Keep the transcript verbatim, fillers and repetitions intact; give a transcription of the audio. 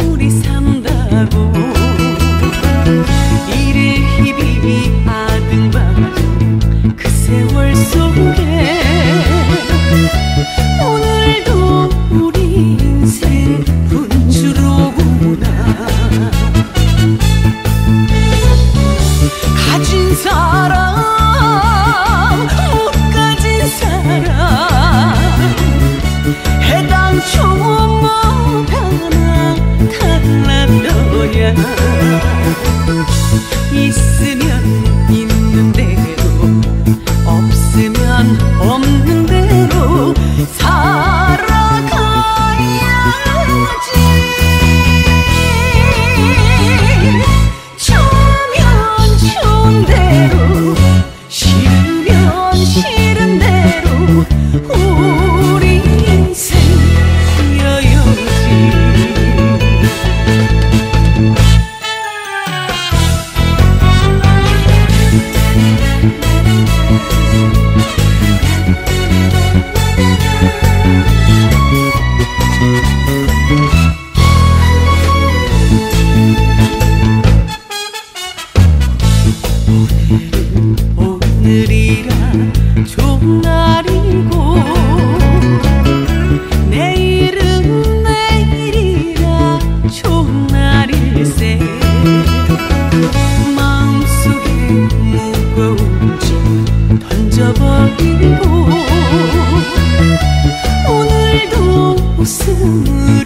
우리 산다고 이래 희비 아등바등 그 세월 속에 오늘도 우리 인생 분주로구나. 가진 사람 못 가진 사람 해당초 뭐 하나 달라져야 있으면 있는 대로 없으면 없는 대로 살아가야지. 좋으면 좋은 대로 싫으면 싫은 대로 우리 인생 여여지. 오늘이라 좋은 날이고 내일은 내일이라 좋은 날일세. 마음속에 무거운 짐 던져버리고 오늘도 웃음을